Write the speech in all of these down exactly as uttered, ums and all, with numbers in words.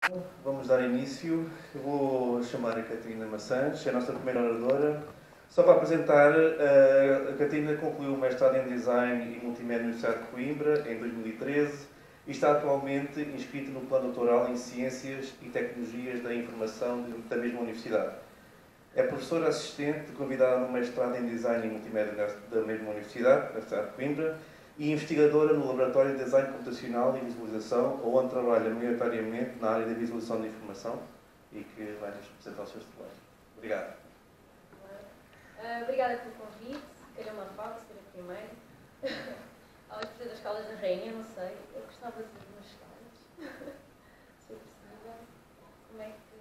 Vamos dar início. Eu vou chamar a Catarina Maçãs, é a nossa primeira oradora. Só para apresentar, a Catarina concluiu o mestrado em Design e Multimédia na Universidade de Coimbra em dois mil e treze e está atualmente inscrita no plano doutoral em Ciências e Tecnologias da Informação da mesma universidade. É professora assistente convidada no mestrado em Design e Multimédia da mesma universidade, na Universidade de Coimbra, e investigadora no Laboratório de Design Computacional e Visualização, onde trabalha maioritariamente na área da visualização de informação e que vai nos apresentar os seus trabalhos. Obrigado. Uh, obrigada pelo convite. Calhou uma falta, ser a primeira. Ao fazer das escalas da rainha, não sei. Eu gostava de ver umas escalas. Se eu possível. Como é que...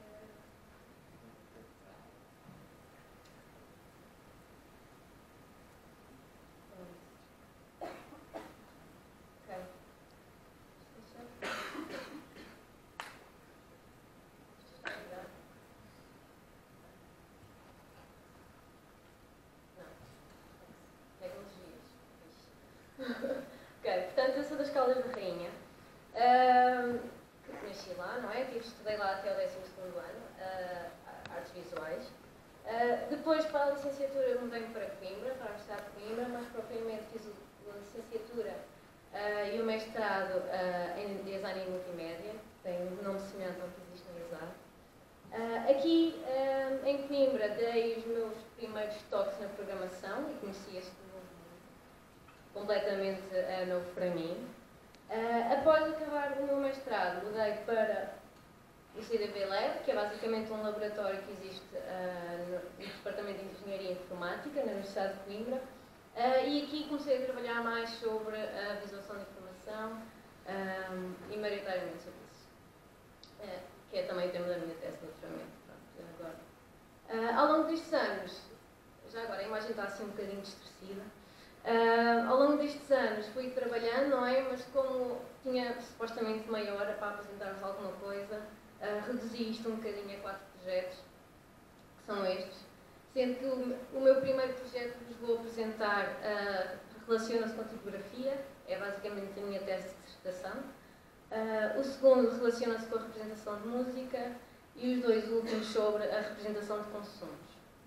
Ok, portanto, eu sou das Caldas da Rainha, uh, que nasci lá, não é? Que estudei lá até o décimo segundo ano, uh, artes visuais. Uh, depois, para a licenciatura, eu mudei-me para Coimbra, para a Universidade de Coimbra, mais propriamente fiz a licenciatura uh, e o mestrado uh, em Design e Multimédia, tem um nome semelhante ao que existe na ISAR. Uh, aqui, uh, em Coimbra, dei os meus primeiros toques na programação e conheci este completamente uh, novo para mim. Uh, após acabar o meu mestrado, mudei para o C D B Lab, que é basicamente um laboratório que existe uh, no, no Departamento de Engenharia Informática, na Universidade de Coimbra, uh, e aqui comecei a trabalhar mais sobre a visualização de informação um, e maioritariamente sobre isso, uh, que é também o tema da minha tese de doutoramento. Agora. Uh, ao longo destes anos, já agora a imagem está assim um bocadinho distorcida. Uh, ao longo destes anos fui trabalhando, não é? Mas como tinha supostamente meia hora para apresentar-vos alguma coisa, uh, reduzi isto um bocadinho a quatro projetos, que são estes. Sendo que o, o meu primeiro projeto que vos vou apresentar uh, relaciona-se com a tipografia, é basicamente a minha tese de dissertação. Uh, o segundo relaciona-se com a representação de música e os dois últimos sobre a representação de consumos.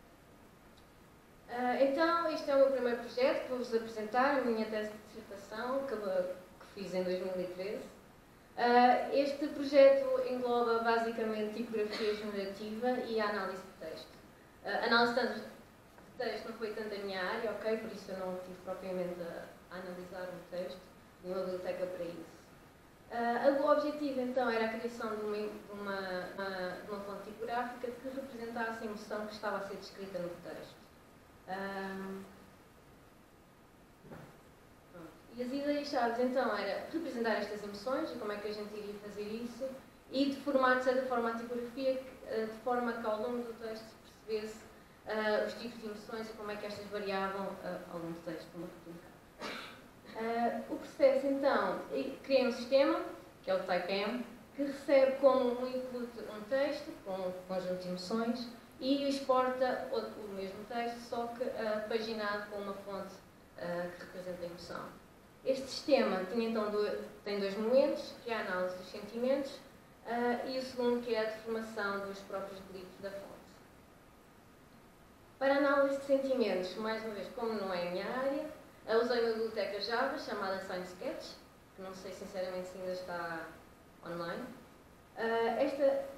Uh, então, este é o meu primeiro projeto que vou-vos apresentar, a minha tese de dissertação, que, que fiz em dois mil e treze. Uh, este projeto engloba basicamente tipografia generativa e a análise de texto. Uh, a análise de texto não foi tanto a minha área, ok? Por isso eu não tive propriamente a, a analisar um texto, e uma biblioteca para isso. Uh, o objetivo então era a criação de uma, de uma, uma, uma fonte tipográfica que representasse a emoção que estava a ser descrita no texto. Um, e as ideias-chave então era representar estas emoções e como é que a gente iria fazer isso e de formar de certa forma a tipografia de forma que ao longo do texto se percebesse uh, os tipos de emoções e como é que estas variavam uh, ao longo do texto, como uh, o processo então, criei um sistema, que é o TypeM, que recebe como um input um texto com um conjunto de emoções e exporta o, o mesmo texto, só que uh, paginado com uma fonte uh, que representa a emoção. Este sistema tinha, então, do, tem dois momentos, que é a análise dos sentimentos uh, e o segundo, que é a deformação dos próprios glifos da fonte. Para a análise de sentimentos, mais uma vez, como não é a minha área, uh, usei uma biblioteca Java chamada SignSketch, que não sei sinceramente se ainda está online. Uh, esta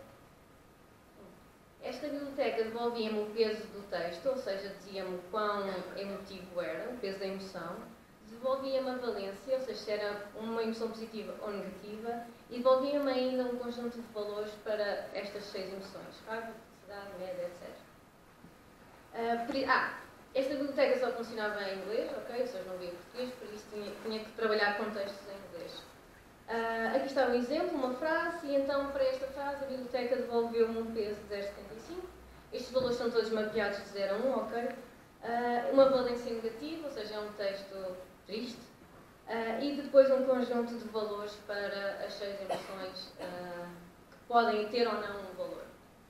Esta biblioteca devolvia-me o peso do texto, ou seja, dizia-me o quão emotivo era, o peso da emoção, devolvia-me a valência, ou seja, se era uma emoção positiva ou negativa, e devolvia-me ainda um conjunto de valores para estas seis emoções, raiva, felicidade, média, etcétera. Uh, por, ah, esta biblioteca só funcionava em inglês, ok? Ou seja, não via português, por isso tinha, tinha que trabalhar com textos em inglês. Uh, aqui está um exemplo, uma frase, e então para esta frase a biblioteca devolveu-me um peso de zero vírgula setenta e cinco. Estes valores são todos mapeados de zero a um, ok? Uh, uma valência negativa, ou seja, é um texto triste. Uh, e depois um conjunto de valores para as seis emoções uh, que podem ter ou não um valor.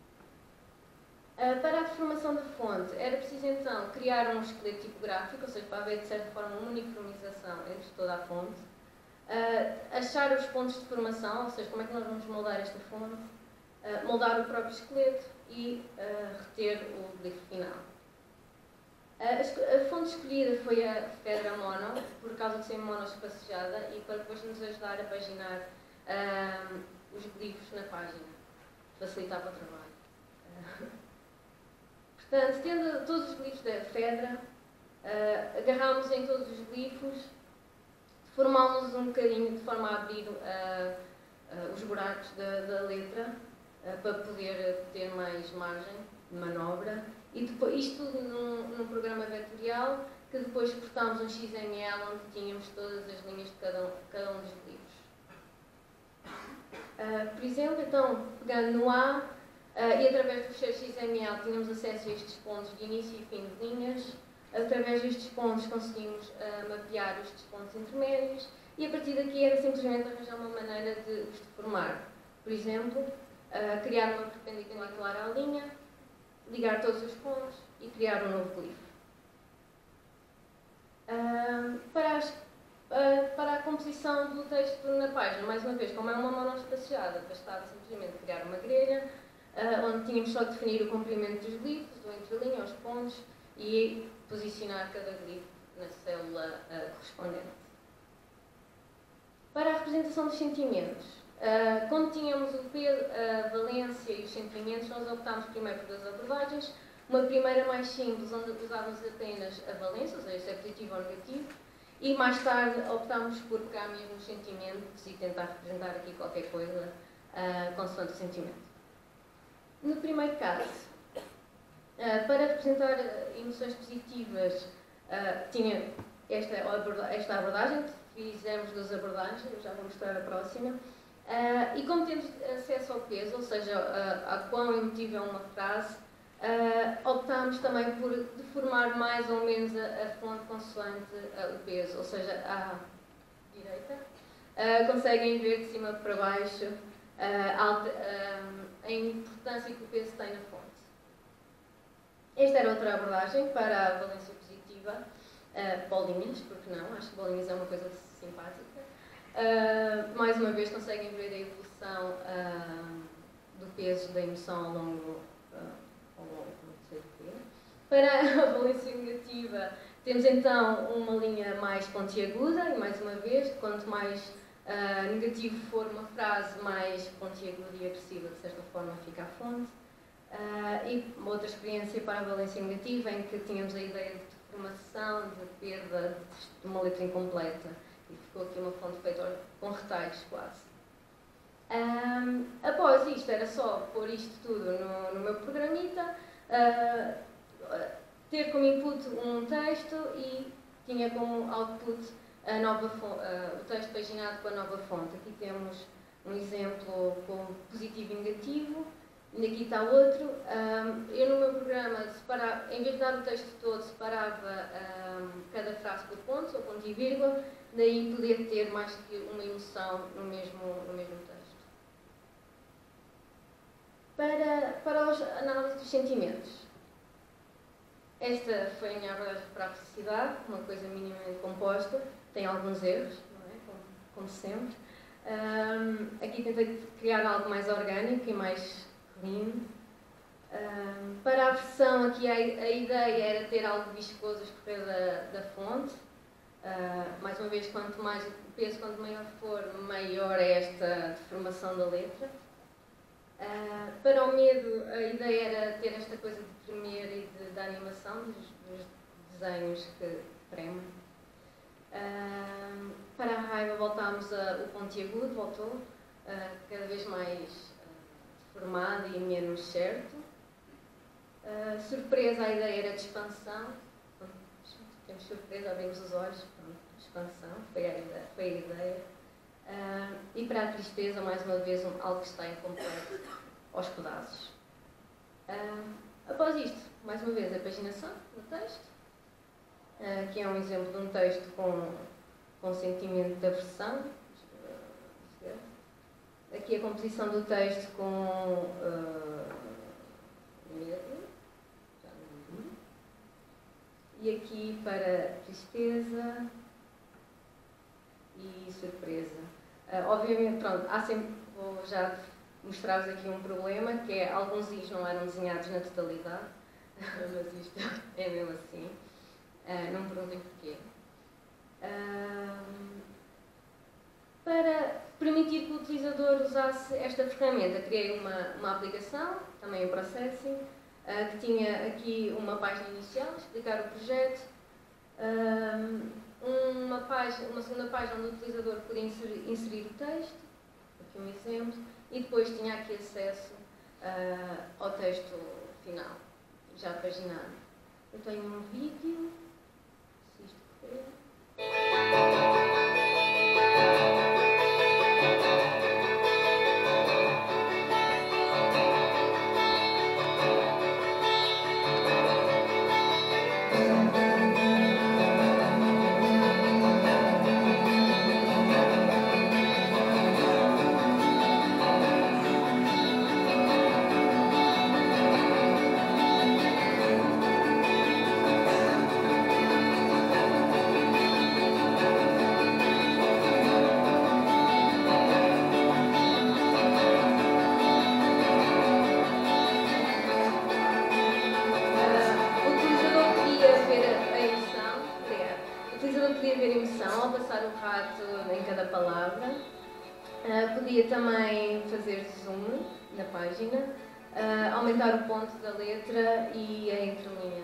Uh, para a deformação da fonte, era preciso então criar um esqueleto tipográfico, ou seja, para haver de certa forma uma uniformização entre toda a fonte. Uh, achar os pontos de formação, ou seja, como é que nós vamos moldar esta fonte, uh, moldar o próprio esqueleto e uh, reter o glifo final. Uh, a fonte escolhida foi a pedra mono, por causa de ser monoespacejada e para depois nos ajudar a paginar uh, os glifos na página, facilitava o trabalho. Uh, portanto, tendo todos os glifos da pedra, uh, agarrámos em todos os glifos, formámos um bocadinho de forma a abrir uh, uh, os buracos da, da letra uh, para poder ter mais margem de manobra. E depois, isto tudo num, num programa vetorial que depois cortámos um X M L onde tínhamos todas as linhas de cada um, cada um dos livros. Uh, por exemplo, então, pegando no A uh, e através do fecheiro X M L tínhamos acesso a estes pontos de início e fim de linhas. Através destes pontos conseguimos uh, mapear estes pontos intermédios e a partir daqui era simplesmente arranjar uma maneira de os deformar. Por exemplo, uh, criar uma perpendicular à linha, ligar todos os pontos e criar um novo glifo. Uh, para, as, uh, para a composição do texto na página, mais uma vez, como é uma monoespaciada, bastava simplesmente criar uma grelha, uh, onde tínhamos só de definir o comprimento dos glifos, o entrelinha, os pontos, e posicionar cada glifo na célula uh, correspondente. Para a representação dos sentimentos, uh, quando tínhamos o peso, a valência e os sentimentos, nós optámos primeiro por duas abordagens. Uma primeira mais simples, onde usávamos apenas a valência, ou seja, se é positivo ou negativo, e mais tarde optámos por pegar mesmo os sentimentos e tentar representar aqui qualquer coisa uh, consoante o sentimento. No primeiro caso, Uh, para representar uh, emoções positivas, uh, tinha esta, esta abordagem, fizemos duas abordagens, eu já vou mostrar a próxima. Uh, e como temos acesso ao peso, ou seja, uh, a quão emotiva é uma frase, uh, optámos também por deformar mais ou menos a, a fonte consoante uh, o peso, ou seja, à direita. Uh, conseguem ver de cima para baixo uh, alta, uh, a importância que o peso tem na fonte. Esta era outra abordagem para a valência positiva, uh, bolinhas, porque não, acho que bolinhas é uma coisa simpática. Uh, mais uma vez conseguem ver a evolução uh, do peso da emoção ao longo, uh, ao longo não sei do quê. Para a valência negativa, temos então uma linha mais pontiaguda, e mais uma vez, quanto mais uh, negativo for uma frase, mais pontiaguda e agressiva, de certa forma, fica a fonte. Uh, e uma outra experiência para a valência negativa em que tínhamos a ideia de deformação, de perda de uma letra incompleta e ficou aqui uma fonte feita com retalhos quase. Um, após isto, era só pôr isto tudo no, no meu programita, uh, ter como input um texto e tinha como output a nova uh, o texto paginado com a nova fonte. Aqui temos um exemplo com positivo e negativo. E aqui está outro. Um, eu no meu programa, separava, em vez de dar o texto todo, separava um, cada frase por pontos, ou ponto e vírgula, daí poder ter mais que uma emoção no mesmo, no mesmo texto. Para, para a análise dos sentimentos. Esta foi a minha abordagem para a felicidade, uma coisa minimamente composta, tem alguns erros, não é? como, como sempre. Um, aqui tentei criar algo mais orgânico e mais Um, para a versão aqui a, a ideia era ter algo viscoso a escorrer da, da fonte. Uh, mais uma vez, quanto mais o peso, quanto maior for, maior é esta deformação da letra. Uh, para o medo, a ideia era ter esta coisa de tremer e de, da animação, dos, dos desenhos que tremem. Uh, para a raiva voltámos a, o pontiagudo, voltou, uh, cada vez mais formado e menos certo. Uh, surpresa, a ideia era de expansão. Temos surpresa, abrimos os olhos, pronto, expansão, foi a ideia. Foi a ideia. Uh, e para a tristeza, mais uma vez, um, algo que está incompleto, aos pedaços. Uh, após isto, mais uma vez, a paginação do texto, uh, que é um exemplo de um texto com, com sentimento de aversão. Aqui a composição do texto com uh, medo, já não vi. E aqui para tristeza e surpresa. Uh, obviamente, pronto, há sempre, vou já mostrar-vos aqui um problema, que é alguns i's não eram desenhados na totalidade, mas isto é mesmo assim, uh, não me perguntem porquê. Uh, para permitir que o utilizador usasse esta ferramenta, criei uma, uma aplicação, também o Processing, uh, que tinha aqui uma página inicial, explicar o projeto, uh, uma, página, uma segunda página onde o utilizador podia inserir, inserir o texto, aqui um exemplo, e depois tinha aqui acesso uh, ao texto final, já paginado. Eu tenho um vídeo, se isto correr. Podia também fazer zoom na página, uh, aumentar o ponto da letra e a entrelinha.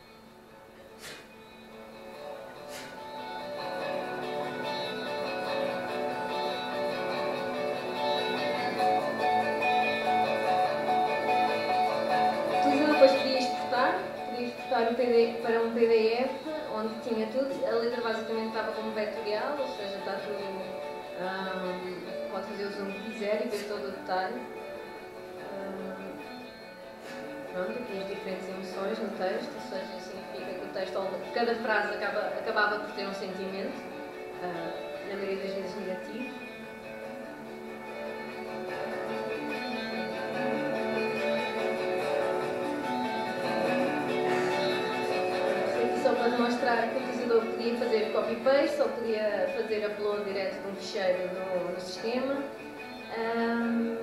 O utilizador depois podia exportar, podia exportar o P D, para um P D F onde tinha tudo. A letra basicamente estava como vetorial, ou seja, está tudo. Um, pode fazer o zoom que quiser e ver todo o detalhe. Um, pronto, aqui as diferentes emoções no texto, ou seja, significa que o texto, cada frase acaba, acabava por ter um sentimento, uh, na maioria das vezes negativo. Aqui só para demonstrar que o utilizador podia fazer copy-paste ou podia fazer upload direto de um ficheiro no, no sistema. Um,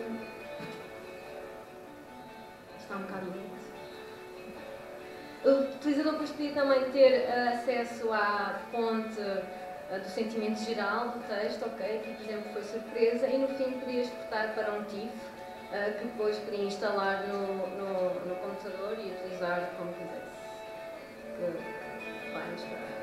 está um bocado lento. O utilizador depois podia também ter uh, acesso à fonte uh, do sentimento geral do texto, ok, que por exemplo foi surpresa, e no fim podia exportar para um TIFF, uh, que depois podia instalar no, no, no computador e utilizar como quisesse. Que vai mostrar.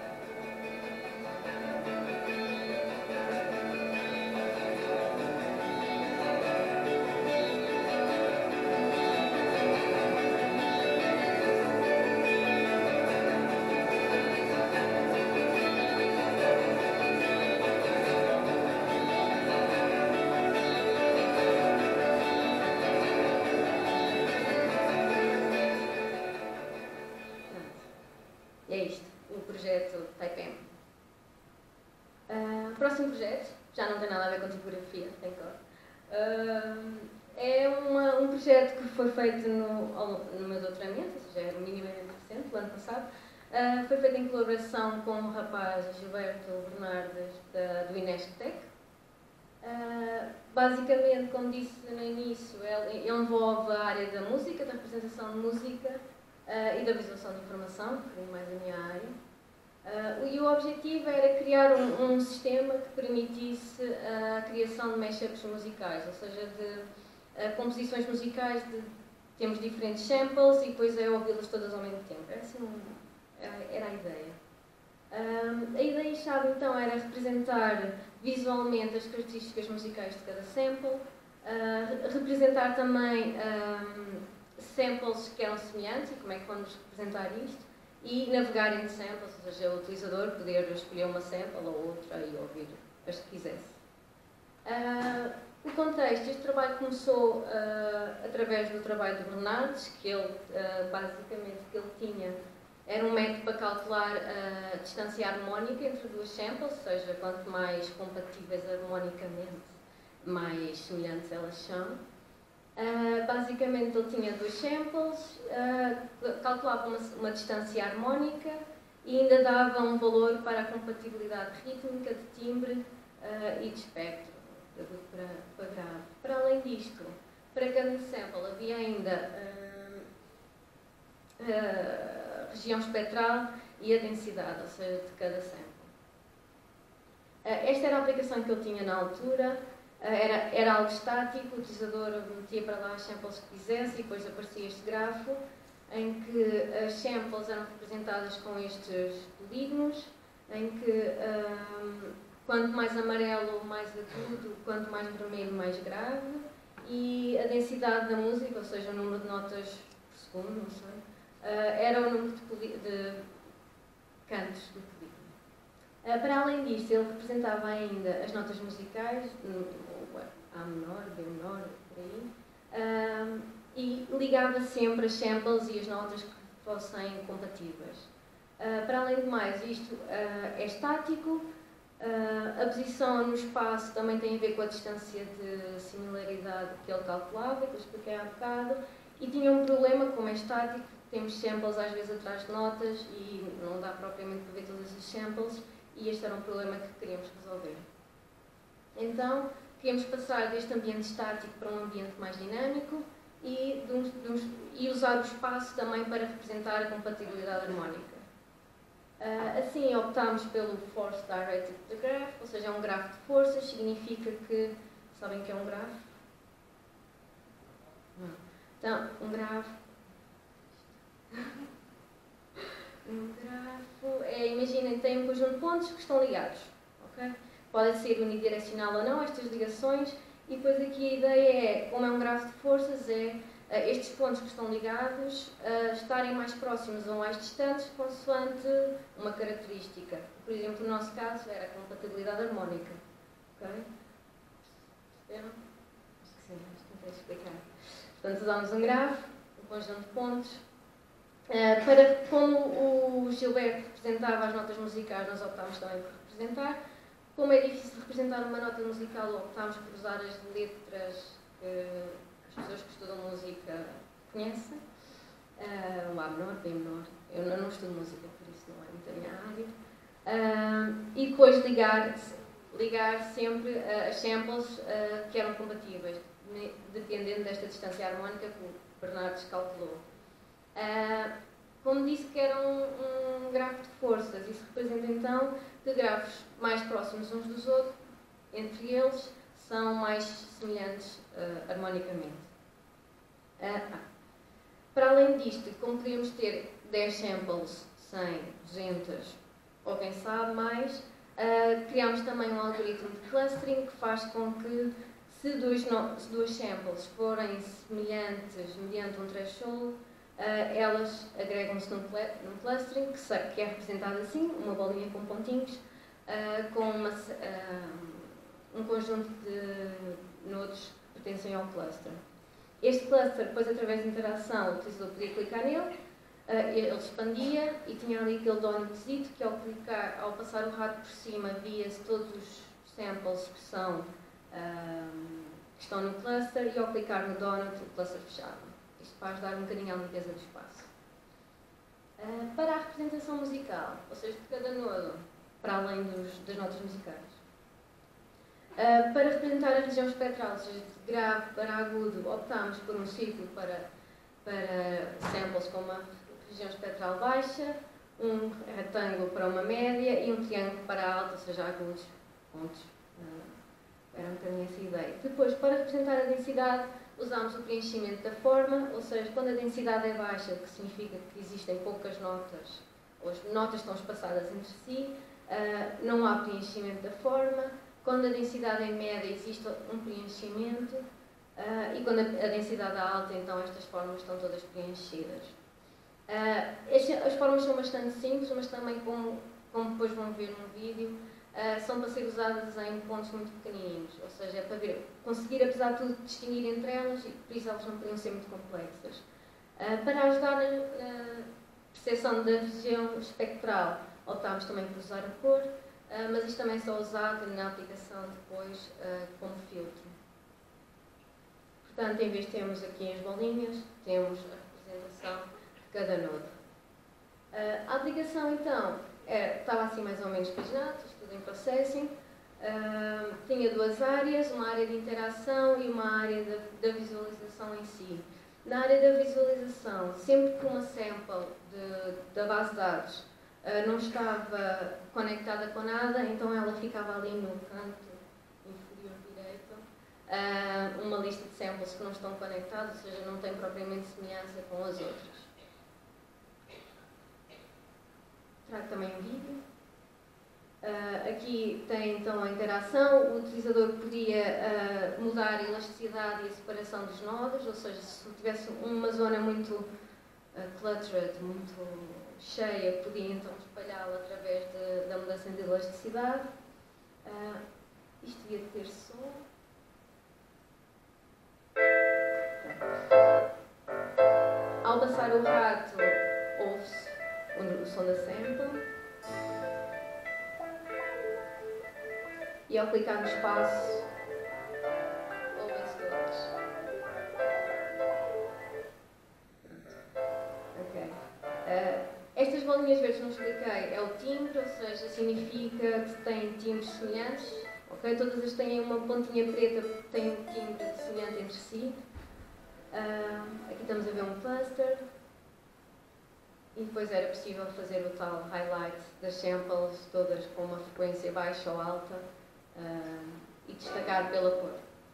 E é isto, o projeto TypeM. Uh, próximo projeto, já não tem nada a ver com tipografia, tem cor. Uh, é uma, um projeto que foi feito no, no meu doutoramento, ou seja, é minimamente recente, o ano passado. Uh, foi feito em colaboração com o rapaz Gilberto Bernardes da, do Inestec. Uh, basicamente, como disse no início, ele, ele envolve a área da música, da representação de música, Uh, e da visualização de informação, que foi mais a minha área. Uh, e o objetivo era criar um, um sistema que permitisse a criação de mashups musicais, ou seja, de uh, composições musicais, de, temos diferentes samples e depois é ouvi-las todas ao mesmo tempo. Era, assim, era a ideia. Um, a ideia-chave então era representar visualmente as características musicais de cada sample, uh, representar também um, samples que eram semelhantes e como é que vamos representar isto, e navegar entre samples, ou seja, o utilizador poder escolher uma sample ou outra e ouvir as que quisesse. Uh, o contexto, este trabalho começou uh, através do trabalho de Bernardes, que ele, uh, basicamente, que ele tinha, era um método para calcular a distância harmónica entre duas samples, ou seja, quanto mais compatíveis harmonicamente, mais semelhantes elas são. Uh, basicamente ele tinha dois samples, uh, calculava uma, uma distância harmónica e ainda dava um valor para a compatibilidade rítmica, de timbre uh, e de espectro, para, para grave. Para além disto, para cada sample havia ainda uh, uh, região espectral e a densidade, ou seja, de cada sample. Uh, esta era a aplicação que eu tinha na altura. Uh, era, era algo estático, o utilizador metia para lá as samples que quisesse e depois aparecia este grafo em que as samples eram representadas com estes polígonos, em que um, quanto mais amarelo, mais agudo, quanto mais vermelho, mais grave, e a densidade da música, ou seja, o número de notas por segundo, não sei, uh, era o número de, de cantos do polígono. Uh, para além disto, ele representava ainda as notas musicais, A menor, B menor, por aí, uh, e ligava sempre as samples e as notas que fossem compatíveis. Uh, para além de mais, isto uh, é estático, uh, a posição no espaço também tem a ver com a distância de similaridade que ele calculava, que eu expliquei há bocado, e tinha um problema, como é estático, temos samples às vezes atrás de notas e não dá propriamente para ver todas as samples, e este era um problema que queríamos resolver. Então, queríamos passar deste ambiente estático para um ambiente mais dinâmico, E, de uns, de uns, e usar o espaço também para representar a compatibilidade harmónica. Uh, assim, optámos pelo Force Directed Graph, ou seja, é um grafo de forças, significa que... Sabem o que é um grafo? Não. Então, um grafo... um grafo... É, imaginem, tem um conjunto de pontos que estão ligados. Okay? Pode ser unidirecional ou não, estas ligações. E depois aqui a ideia é, como é um grafo de forças, é uh, estes pontos que estão ligados uh, estarem mais próximos ou mais distantes consoante uma característica. Por exemplo, no nosso caso era a compatibilidade harmónica. Ok? Perceberam? Acho que sim, acho que não tenho de explicar. Portanto, usamos um grafo, um conjunto de pontos. Uh, para, como o Gilberto representava as notas musicais, nós optámos também por representar. Como é difícil representar uma nota musical, optámos por usar as letras que as pessoas que estudam música conhecem. Uh, um A menor, B menor. Eu não, não estudo música, por isso não é muito a minha área. Uh, e depois ligar, ligar sempre uh, as samples uh, que eram compatíveis, dependendo desta distância harmónica que o Bernardo calculou. Uh, Como disse que era um, um grafo de forças, isso representa então que grafos mais próximos uns dos outros, entre eles, são mais semelhantes uh, harmonicamente. Uh, ah. Para além disto, como podíamos ter dez samples, cem, duzentos ou quem sabe mais, uh, criámos também um algoritmo de clustering que faz com que, se duas, no, se duas samples forem semelhantes mediante um threshold, Uh, elas agregam-se num, num clustering que, que é representado assim, uma bolinha com pontinhos, uh, com uma, uh, um conjunto de nodes que pertencem ao cluster. Este cluster, depois, através de interação, o utilizador podia clicar nele, uh, ele expandia e tinha ali aquele donutzito que, ao, clicar, ao passar o rato por cima, via-se todos os samples que, são, uh, que estão no cluster, e ao clicar no donut, o cluster fechava. Isto para ajudar um bocadinho à limpeza do espaço. Uh, para a representação musical, ou seja, de cada nodo, para além dos, das notas musicais. Uh, para representar a região espectral, ou seja, de grave para agudo, optámos por um círculo para, para samples com uma região espectral baixa, um retângulo para uma média e um triângulo para alta, ou seja, agudos, pontos. Uh, era um bocadinho essa ideia. Depois, para representar a densidade, usámos o preenchimento da forma, ou seja, quando a densidade é baixa, que significa que existem poucas notas, ou as notas estão espaçadas entre si, uh, não há preenchimento da forma. Quando a densidade é média, existe um preenchimento, uh, e quando a, a densidade é alta, então estas formas estão todas preenchidas. Uh, este, as formas são bastante simples, mas também, como, como depois vão ver no vídeo, Uh, são para ser usadas em pontos muito pequeninos, ou seja, é para ver, conseguir, apesar de tudo, distinguir entre elas, e por isso elas não podiam ser muito complexas. Uh, para ajudar na percepção da região espectral, optámos também por usar a cor, uh, mas isto também é só usado na aplicação depois uh, como filtro. Portanto, em vez de termos aqui as bolinhas, temos a representação de cada nodo. Uh, a aplicação, então, é, estava assim mais ou menos paginada, tudo em processing. Uh, tinha duas áreas, uma área de interação e uma área da, da visualização em si. Na área da visualização, sempre que uma sample de, da base de dados uh, não estava conectada com nada, então ela ficava ali no canto inferior direito, uh, uma lista de samples que não estão conectadas, ou seja, não tem propriamente semelhança com as outras. Trago também um vídeo. Uh, aqui tem então a interação, o utilizador podia uh, mudar a elasticidade e a separação dos nodos, ou seja, se tivesse uma zona muito uh, cluttered, muito cheia, podia então espalhá-la através de, da mudança de elasticidade. Uh, isto devia ter som. Ao passar o rato, ouve-se o, o som da sample. E ao clicar no espaço, ouvem-se todos. Ok. Uh, estas bolinhas verdes que não expliquei é o timbre, ou seja, significa que têm timbres semelhantes. Ok? Todas as têm uma pontinha preta que tem um timbre semelhante entre si. Uh, aqui estamos a ver um cluster. E depois era possível fazer o tal highlight das samples, todas com uma frequência baixa ou alta. Uh, e destacar pela cor.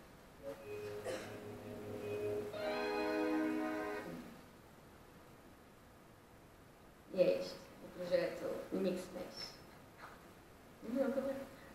E é este, o projeto Mix Mesh. Não, acabei.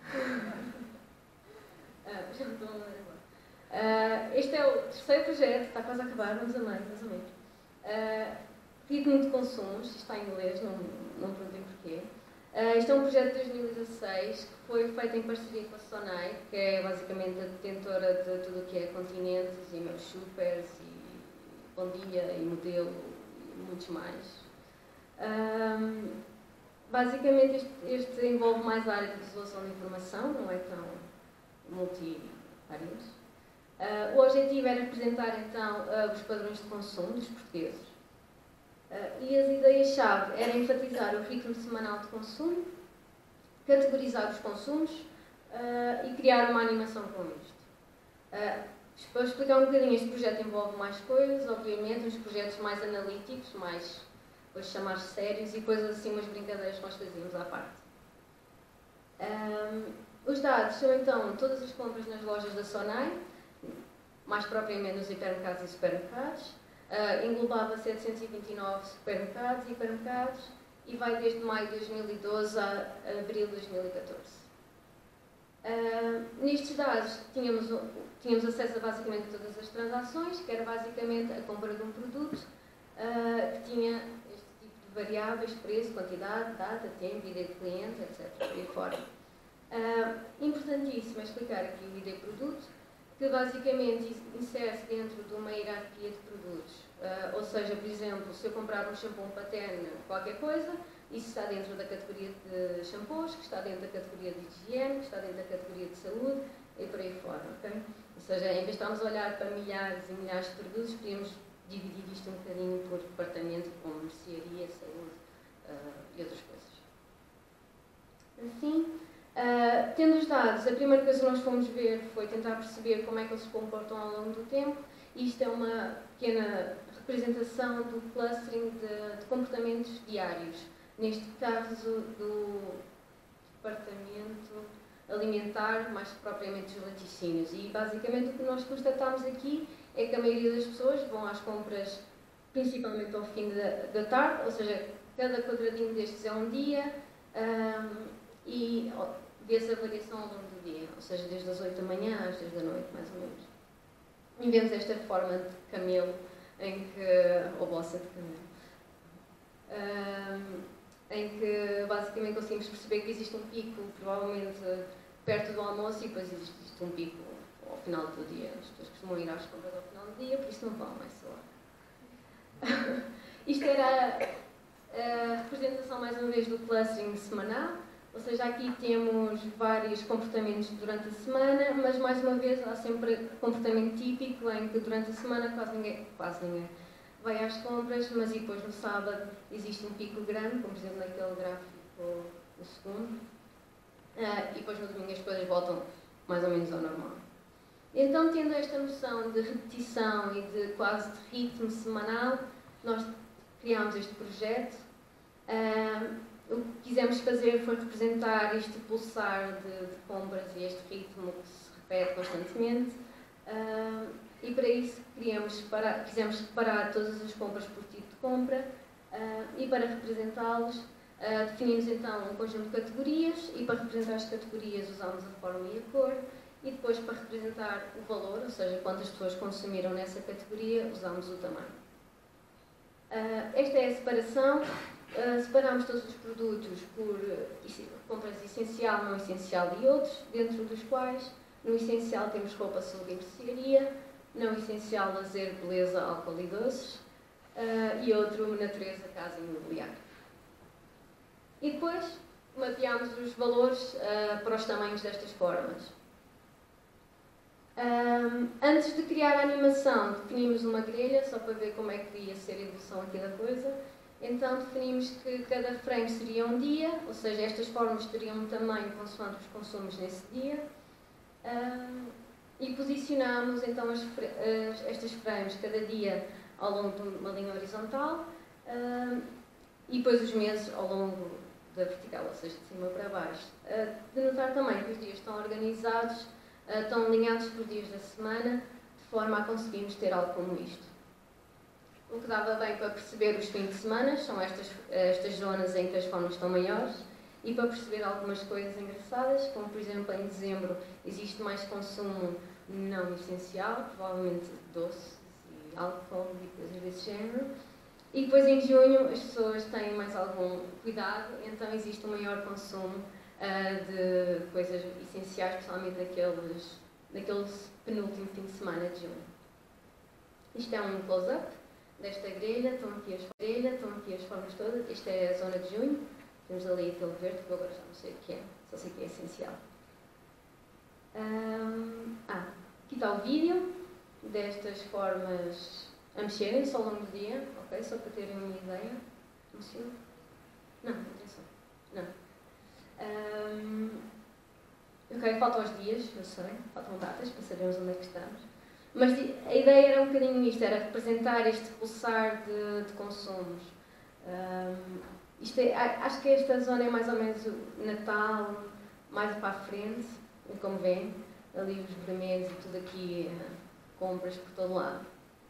ah, já não estou a ler agora. Uh, este é o terceiro projeto, está quase a acabar, mais ou menos. Mais ou menos. Uh, ritmo de consumos, isto está em inglês, não, não perguntem porquê. Uh, este é um projeto de dois mil e dezasseis que foi feito em parceria com a Sonai, que é basicamente a detentora de tudo o que é continentes e meus supers e Bom Dia e Modelo e muitos mais. Um, basicamente este, este envolve mais a área de resolução de informação, não é tão multi-áreas. Uh, o objetivo era representar então uh, os padrões de consumo dos portugueses. Uh, e as ideias-chave eram enfatizar o ritmo semanal de consumo, categorizar os consumos uh, e criar uma animação com isto. Uh, para explicar um bocadinho, este projeto envolve mais coisas, obviamente, uns projetos mais analíticos, mais, vou chamar sérios, e depois assim umas brincadeiras que nós fazíamos à parte. Um, os dados são então todas as compras nas lojas da Sonai, mais propriamente nos hipermercados e supermercados. Uh, englobava setecentos e vinte e nove supermercados e hipermercados e vai desde maio de dois mil e doze a abril de dois mil e catorze. Uh, nestes dados tínhamos, tínhamos acesso a basicamente todas as transações, que era basicamente a compra de um produto uh, que tinha este tipo de variáveis, preço, quantidade, data, tempo, I D de cliente, etcétera. Por aí fora. Uh, importantíssimo é explicar aqui o I D produto, que basicamente insere-se dentro de uma hierarquia de produtos. Uh, ou seja, por exemplo, se eu comprar um shampoo, um patene, qualquer coisa, isso está dentro da categoria de shampoos, que está dentro da categoria de higiene, que está dentro da categoria de saúde e por aí fora. Okay? Ou seja, em vez de estarmos a olhar para milhares e milhares de produtos, podíamos dividir isto um bocadinho por departamento, como mercearia, saúde uh, e outras coisas. Assim, Uh, tendo os dados, a primeira coisa que nós fomos ver foi tentar perceber como é que eles se comportam ao longo do tempo. Isto é uma pequena representação do clustering de, de comportamentos diários, neste caso do departamento alimentar, mais propriamente dos laticínios. E basicamente o que nós constatamos aqui é que a maioria das pessoas vão às compras principalmente ao fim da, da tarde, ou seja, cada quadradinho destes é um dia. Um, e vê-se a variação ao longo do dia, ou seja, desde as oito da manhã às dez da noite, mais ou menos. E vemos esta forma de camelo, em que, ou bossa de camelo, um, em que basicamente conseguimos perceber que existe um pico, provavelmente perto do almoço, e depois existe, existe um pico ao final do dia. As pessoas costumam ir às compras ao final do dia, por isso não vão mais só. Isto era a, a representação, mais uma vez, do clustering semanal. Ou seja, aqui temos vários comportamentos durante a semana, mas mais uma vez há sempre comportamento típico em que durante a semana quase ninguém, quase ninguém vai às compras, mas e depois no sábado existe um pico grande, como por exemplo naquele gráfico do segundo. Uh, e depois no domingo as coisas voltam mais ou menos ao normal. Então, tendo esta noção de repetição e de quase de ritmo semanal, nós criámos este projeto. Uh, o que quisemos fazer foi representar este pulsar de, de compras e este ritmo que se repete constantemente. Uh, e para isso queríamos separar, quisemos separar todas as compras por tipo de compra uh, e para representá-los uh, definimos então um conjunto de categorias e para representar as categorias usámos a forma e a cor e depois para representar o valor, ou seja, quantas pessoas consumiram nessa categoria, usámos o tamanho. Uh, esta é a separação. Uh, separamos todos os produtos por uh, compras essencial, não essencial e outros, dentro dos quais no essencial temos roupa, saúde e mercearia, não essencial lazer, beleza, álcool e doces, uh, e outro natureza, casa e imobiliário. E depois mapeámos os valores uh, para os tamanhos destas formas. Um, antes de criar a animação, definimos uma grelha, só para ver como é que ia ser a evolução aqui da coisa. Então definimos que cada frame seria um dia, ou seja, estas formas teriam um tamanho consoante os consumos nesse dia. Um, e posicionámos então as, as, estas frames cada dia ao longo de uma linha horizontal um, e depois os meses ao longo da vertical, ou seja, de cima para baixo. Uh, de notar também que os dias estão organizados, uh, estão alinhados por dias da semana, de forma a conseguirmos ter algo como isto. O que dava bem para perceber os fins de semana são estas, estas zonas em que as formas estão maiores e para perceber algumas coisas engraçadas, como por exemplo em dezembro existe mais consumo não essencial, provavelmente doces e álcool e coisas desse género. E depois em junho as pessoas têm mais algum cuidado, então existe um maior consumo uh, de coisas essenciais, especialmente daqueles, daqueles penúltimo fim de semana de junho. Isto é um close-up desta grelha, estão aqui as grelha, estão aqui as formas todas. Esta é a zona de junho, temos ali aquele verde que eu agora já não sei o que é, só sei que é essencial. Um, ah, aqui está o vídeo destas formas a mexerem-se ao longo do dia, ok? Só para terem uma ideia. Funciona? Não, não interessa. Não. Um, ok, faltam os dias, eu sei, faltam datas para sabermos onde é que estamos. Mas a ideia era um bocadinho isto, era representar este pulsar de, de consumos. Um, isto é, acho que esta zona é mais ou menos o Natal, mais para a frente, como vêem, ali os vermelhos e tudo aqui, uh, compras por todo lado.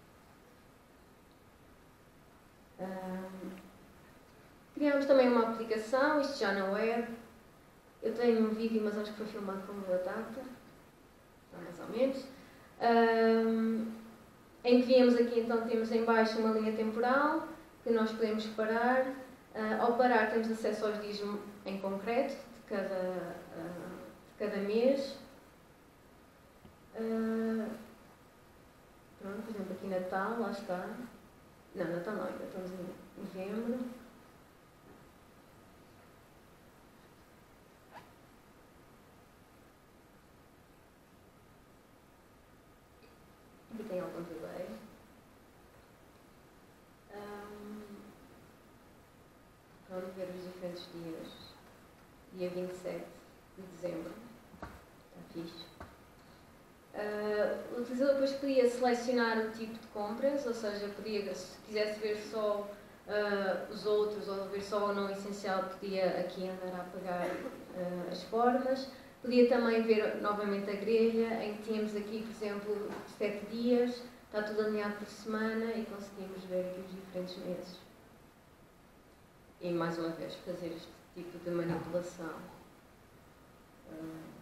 Um, criámos também uma aplicação, isto já na web. Eu tenho um vídeo, mas acho que foi filmado com uma data, mais ou menos. Um, em que viemos aqui, então temos em baixo uma linha temporal que nós podemos parar. Uh, ao parar temos acesso aos dias em concreto de cada, uh, de cada mês. Uh, pronto, por exemplo aqui Natal, lá está. Não, Natal não, ainda estamos em novembro. Aqui tem algum delay. Um, vamos ver os diferentes dias. Dia vinte e sete de dezembro. Está fixe. Uh, o utilizador depois podia selecionar o tipo de compras, ou seja, podia, se quisesse ver só uh, os outros ou ver só o não essencial, podia aqui andar a apagar uh, as formas. Podia também ver novamente a grelha, em que tínhamos aqui, por exemplo, sete dias, está tudo alinhado por semana e conseguimos ver aqui os diferentes meses. E mais uma vez fazer este tipo de manipulação. Uh,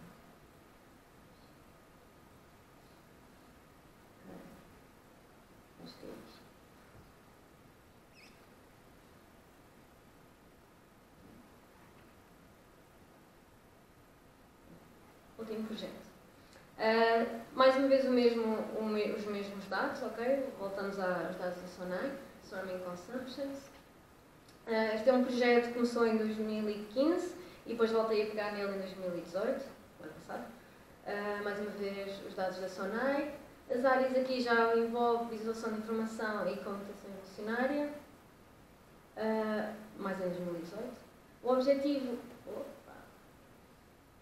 Último projeto. Uh, mais uma vez o mesmo, o me, os mesmos dados, ok? Voltamos aos dados da SONAI, Swarming Consumptions. Uh, este é um projeto que começou em dois mil e quinze e depois voltei a pegar nele em dois mil e dezoito, ano passado. Uh, mais uma vez os dados da SONAI. As áreas aqui já envolvem visualização de informação e comunicação evolucionária, uh, mais em dois mil e dezoito. O objetivo... Opa,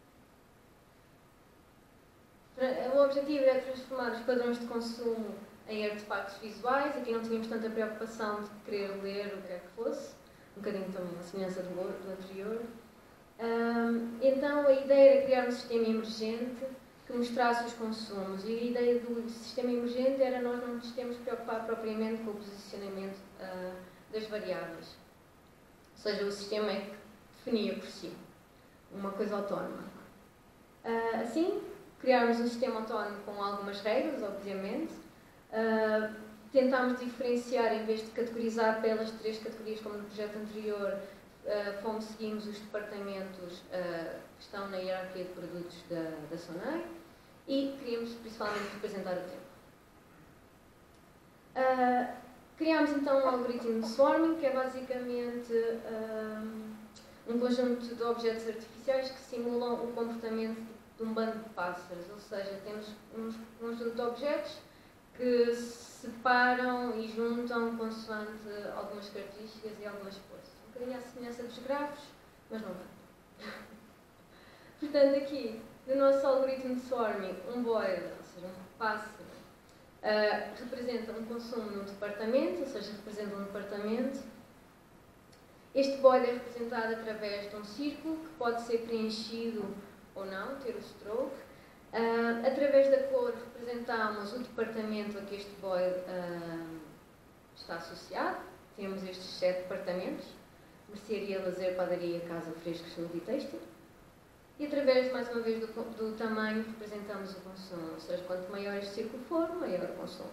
O objetivo era transformar os padrões de consumo em artefactos visuais. Aqui não tínhamos tanta preocupação de querer ler o que é que fosse, um bocadinho também a semelhança do, do anterior. Um, então a ideia era criar um sistema emergente que mostrasse os consumos, e a ideia do sistema emergente era nós não nos temos que preocupar propriamente com o posicionamento uh, das variáveis. Ou seja, o sistema é que definia por si uma coisa autónoma. Uh, assim, criámos um sistema autónomo com algumas regras, obviamente. Uh, tentámos diferenciar, em vez de categorizar pelas três categorias como no projeto anterior, uh, fomos seguimos os departamentos uh, que estão na hierarquia de produtos da, da SONAI, e queríamos principalmente representar o tempo. Uh, criámos então um algoritmo de swarming, que é basicamente uh, um conjunto de objetos artificiais que simulam o comportamento de um bando de pássaros, ou seja, temos um conjunto de objetos que se separam e juntam consoante algumas características e algumas cores. Um bocadinho à semelhança dos grafos, mas não tanto. Portanto, aqui, no nosso algoritmo de swarming, um boide, ou seja, um pássaro, uh, representa um consumo num departamento, ou seja, representa um departamento. Este boide é representado através de um círculo que pode ser preenchido ou não, ter o stroke. Uh, através da cor representamos o departamento a que este boide uh, está associado. Temos estes sete departamentos: mercearia, lazer, padaria, casa, frescos, saúde e têxtil. E através, mais uma vez, do, do tamanho representamos o consumo, ou seja, quanto maior este círculo for, maior o consumo.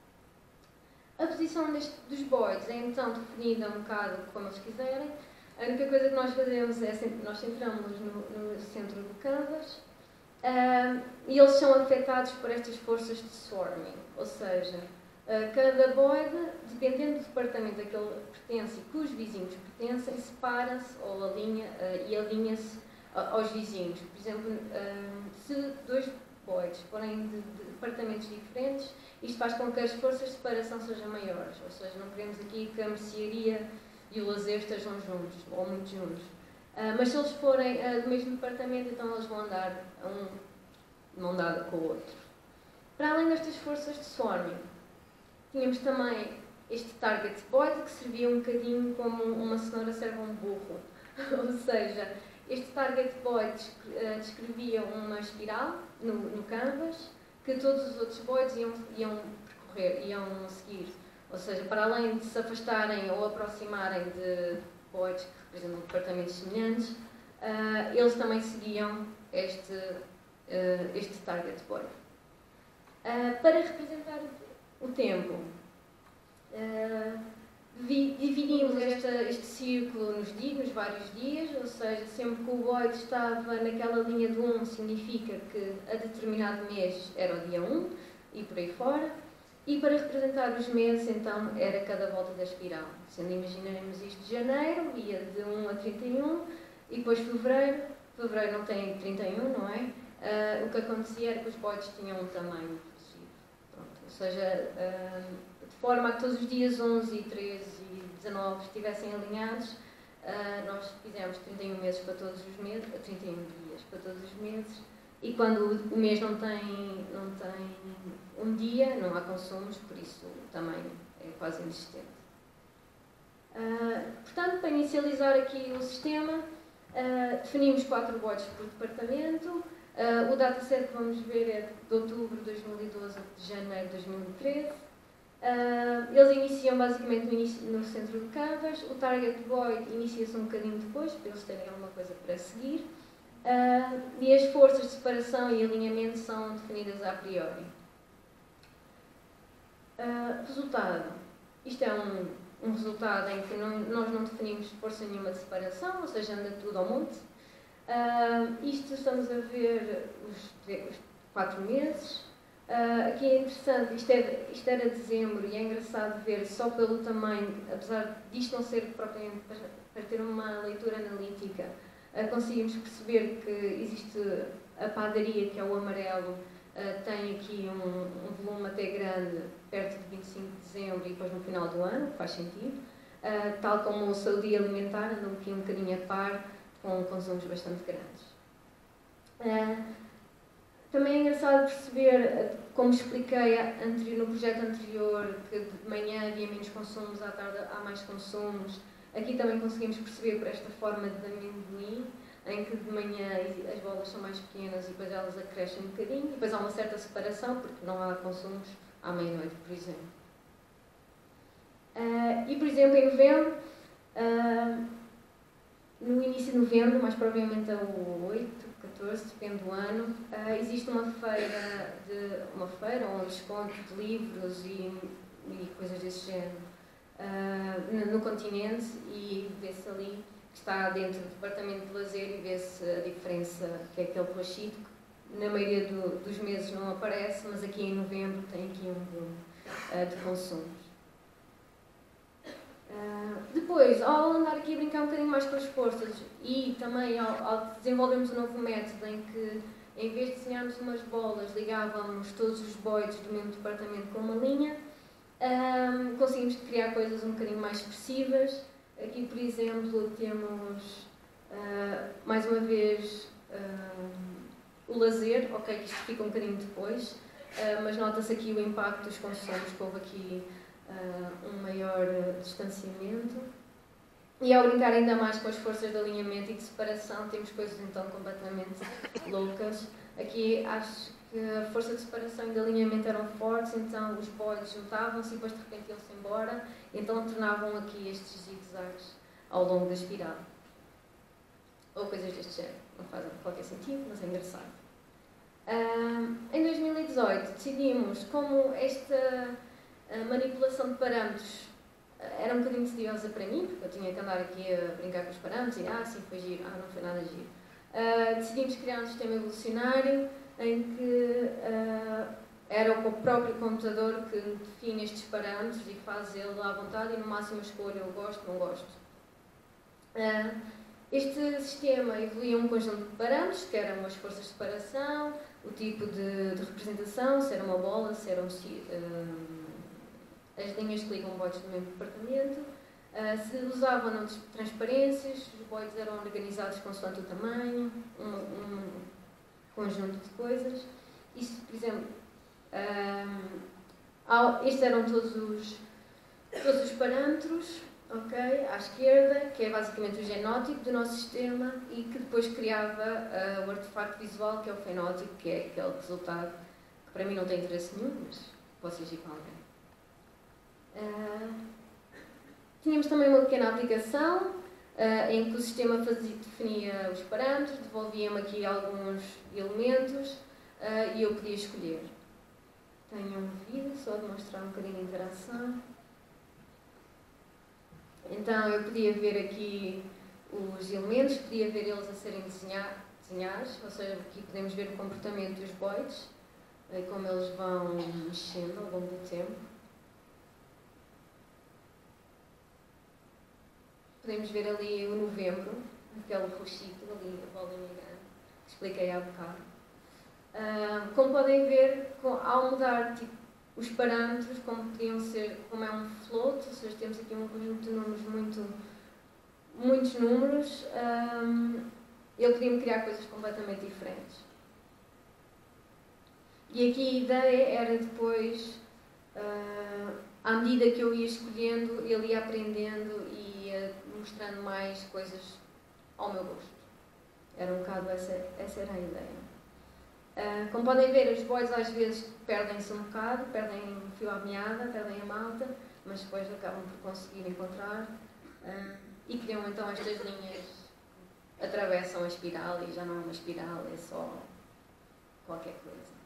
A posição deste, dos boides é então definida um bocado como eles quiserem. A única coisa que nós fazemos é, nós centramos no, no centro do canvas, uh, e eles são afetados por estas forças de swarming, ou seja, uh, cada boide, dependendo do departamento a que ele pertence e que os vizinhos pertencem, separa-se ou alinha, uh, e alinha-se uh, aos vizinhos. Por exemplo, uh, se dois boides forem de, de departamentos diferentes, isto faz com que as forças de separação sejam maiores, ou seja, não queremos aqui que a mercearia e o lazer estejam juntos, ou muito juntos. Uh, mas se eles forem uh, do mesmo departamento, então eles vão andar um de mão dada com o outro. Para além destas forças de swarming, tínhamos também este target boide, que servia um bocadinho como uma cenoura serve um burro. Ou seja, este target boide uh, descrevia uma espiral no, no canvas, que todos os outros boides iam, iam percorrer, iam seguir. Ou seja, para além de se afastarem ou aproximarem de boides que representam departamentos semelhantes, uh, eles também seguiam este, uh, este target boide. Uh, para representar o tempo, uh, dividimos esta, este círculo nos, dias, nos vários dias, ou seja, sempre que o boide estava naquela linha de um, significa que a determinado mês era o dia um, e por aí fora. E para representar os meses, então, era cada volta da espiral. Sendo, imaginaremos isto de janeiro, ia de um a trinta e um, e depois fevereiro. Fevereiro não tem trinta e um, não é? Uh, o que acontecia era que os boides tinham um tamanho possível. Pronto. Ou seja, uh, de forma a que todos os dias onze, treze e dezanove estivessem alinhados, uh, nós fizemos trinta e um meses para todos os meses, trinta e um dias para todos os meses. E quando o mês não tem, não tem um dia, não há consumos, por isso o tamanho é quase inexistente. Uh, portanto, para inicializar aqui o sistema, uh, definimos quatro boides por departamento. Uh, o dataset que vamos ver é de outubro de dois mil e doze a de janeiro de dois mil e treze. Uh, eles iniciam basicamente no, inicio, no centro do canvas. O target boide inicia-se um bocadinho depois, para eles terem alguma coisa para seguir. Uh, e as forças de separação e alinhamento são definidas a priori. Uh, resultado. Isto é um, um resultado em que não, nós não definimos força nenhuma de separação, ou seja, anda tudo ao monte. Uh, isto estamos a ver os, os quatro meses. Uh, aqui é interessante, isto, é, isto era dezembro e é engraçado ver só pelo tamanho, apesar disto não ser propriamente para, para ter uma leitura analítica, uh, conseguimos perceber que existe a padaria, que é o amarelo, uh, tem aqui um, um volume até grande, perto de vinte e cinco de dezembro e depois no final do ano, faz sentido, uh, tal como o saúde alimentar, andam aqui um bocadinho a par, com consumos bastante grandes. Uh, Também é engraçado perceber, como expliquei anterior, no projeto anterior, que de manhã havia menos consumos, à tarde há mais consumos. Aqui também conseguimos perceber por esta forma de amendoim, em que de manhã as bolas são mais pequenas e depois elas acrescem um bocadinho, e depois há uma certa separação, porque não há consumos à meia-noite, por exemplo. Uh, e, por exemplo, em novembro, uh, no início de novembro, mais provavelmente ao oito, catorze, depende do ano, uh, existe uma feira, de, uma feira ou um desconto de livros e, e coisas desse género uh, no, no continente, e vê-se ali que está dentro do departamento de lazer e vê-se a diferença, que é aquele plachito que na maioria do, dos meses não aparece, mas aqui em novembro tem aqui um boom uh, de consumos. Uh, depois, ao andar aqui a brincar um bocadinho mais com as forças e também ao, ao desenvolvermos um novo método em que, em vez de desenharmos umas bolas, ligávamos todos os boides do mesmo departamento com uma linha, um, conseguimos criar coisas um bocadinho mais expressivas. Aqui, por exemplo, temos, uh, mais uma vez, uh, o lazer, ok, que isto fica um bocadinho depois, uh, mas nota-se aqui o impacto dos consumos, que houve aqui Uh, um maior uh, distanciamento. E ao brincar ainda mais com as forças de alinhamento e de separação, temos coisas então completamente loucas. Aqui acho que a força de separação e de alinhamento eram fortes, então os boides juntavam-se e depois de repente iam-se embora, então tornavam aqui estes zigue-zagues ao longo da espiral. Ou coisas deste género. Não fazem qualquer sentido, mas é engraçado. Uh, em dois mil e dezoito decidimos, como esta a manipulação de parâmetros era um bocadinho tediosa para mim, porque eu tinha que andar aqui a brincar com os parâmetros e ah, sim, foi giro, ah, não foi nada giro. Uh, decidimos criar um sistema evolucionário em que uh, era o próprio computador que define estes parâmetros e faz ele à vontade e no máximo escolha eu gosto, não gosto. Uh, este sistema evoluía um conjunto de parâmetros, que eram as forças de separação, o tipo de, de representação, se era uma bola, se era um... Uh, as linhas que ligam boides do mesmo departamento, uh, se usavam ou não transparências, os boides eram organizados consoante o tamanho, um, um conjunto de coisas. Isto, por exemplo, uh, estes eram todos os, todos os parâmetros, okay, à esquerda, que é basicamente o genótipo do nosso sistema e que depois criava uh, o artefacto visual, que é o fenótipo, que é aquele resultado que para mim não tem interesse nenhum, mas vocês ir para alguém. Uh, tínhamos também uma pequena aplicação uh, em que o sistema fazia, definia os parâmetros, devolvia-me aqui alguns elementos uh, e eu podia escolher. Tenho um vídeo só de mostrar um bocadinho de interação. Então eu podia ver aqui os elementos, podia ver eles a serem desenhar, desenhados, ou seja, aqui podemos ver o comportamento dos boides, uh, como eles vão mexendo ao longo do tempo. Podemos ver ali o novembro, aquele roxito ali, a bolinha grande, que expliquei há bocado. Uh, como podem ver, com, ao mudar tipo, os parâmetros, como podiam ser, como é um float, ou seja, temos aqui um conjunto de números muito, muitos números, um, ele podia-me criar coisas completamente diferentes. E aqui a ideia era depois, uh, à medida que eu ia escolhendo, ele ia aprendendo e mostrando mais coisas ao meu gosto. Era um bocado essa, essa era a ideia. Uh, como podem ver, os boides às vezes perdem-se um bocado, perdem o fio à meada, perdem a malta, mas depois acabam por conseguir encontrar uh, e criam então estas linhas, atravessam a espiral e já não é uma espiral, é só qualquer coisa.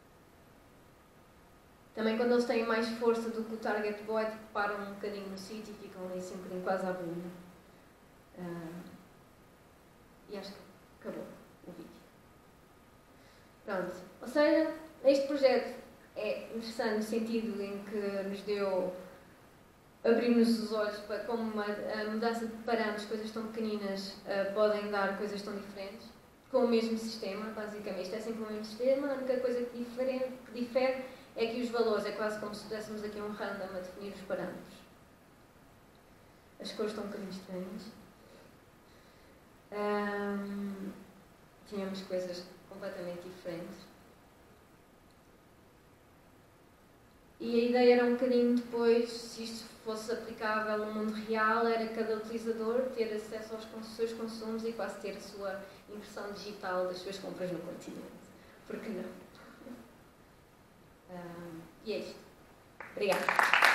Também quando eles têm mais força do que o target boid, param um bocadinho no sítio e ficam ali assim um bocadinho quase à bunda. Uh, e acho que acabou o vídeo. Pronto. Ou seja, este projeto é interessante no sentido em que nos deu, abrir-nos os olhos para como uma a mudança de parâmetros, coisas tão pequeninas, uh, podem dar coisas tão diferentes, com o mesmo sistema, basicamente. Isto é sempre o mesmo sistema, a única coisa que, diferente, que difere é que os valores, é quase como se tivéssemos aqui um random a definir os parâmetros. As cores estão um bocadinho estranhas. Um, tínhamos coisas completamente diferentes. E a ideia era um bocadinho depois, se isto fosse aplicável no mundo real, era cada utilizador ter acesso aos seus consumos e quase ter a sua impressão digital das suas compras no continente. Por que não? Uh, e é isto. Obrigada.